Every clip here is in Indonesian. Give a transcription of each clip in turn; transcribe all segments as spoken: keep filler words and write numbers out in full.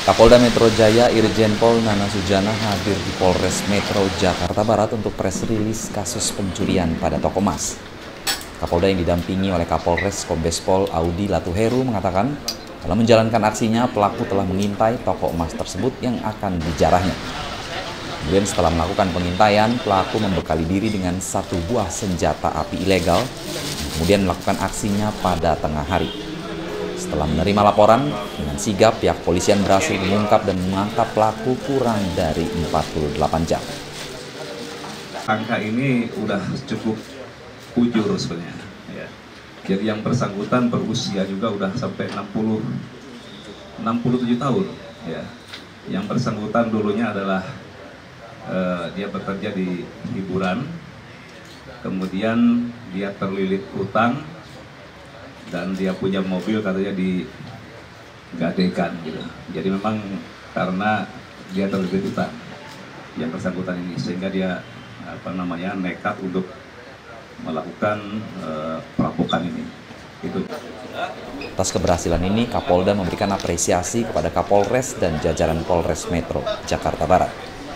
Kapolda Metro Jaya Irjen Pol Nana Sujana hadir di Polres Metro Jakarta Barat untuk press rilis kasus pencurian pada toko emas. Kapolda yang didampingi oleh Kapolres Kombes Pol Audi Latuheru mengatakan, dalam menjalankan aksinya pelaku telah mengintai toko emas tersebut yang akan dijarahnya. Kemudian setelah melakukan pengintaian, pelaku membekali diri dengan satu buah senjata api ilegal, kemudian melakukan aksinya pada tengah hari. Setelah menerima laporan, dengan sigap pihak polisian berhasil mengungkap dan menangkap pelaku kurang dari empat puluh delapan jam. Angka ini udah cukup ujur sebenarnya. Ya. Jadi yang bersangkutan berusia juga udah sampai enam puluh, enam puluh tujuh tahun. Ya. Yang bersangkutan dulunya adalah uh, dia bekerja di hiburan, kemudian dia terlilit utang, dan dia punya mobil katanya digadekan gitu. Jadi memang karena dia terlilit utang yang bersangkutan ini, sehingga dia apa namanya nekat untuk melakukan uh, perampokan ini. Itu. Atas keberhasilan ini, Kapolda memberikan apresiasi kepada Kapolres dan jajaran Polres Metro Jakarta Barat.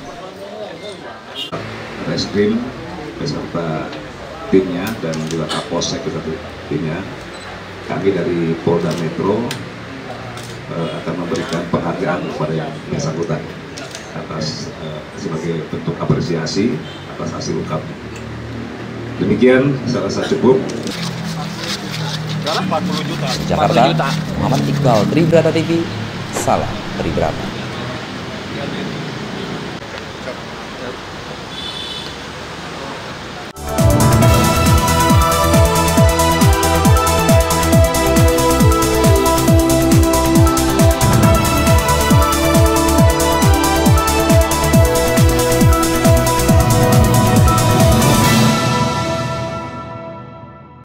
Reskrim beserta timnya dan juga Kapolsek beserta timnya, kami dari Polda Metro uh, akan memberikan penghargaan kepada yang bersangkutan atas uh, sebagai bentuk apresiasi atas hasil ungkapnya. Demikian, saya rasa cukup. Jakarta, Muhammad Iqbal, Tribrata T V, Salam Tribrata.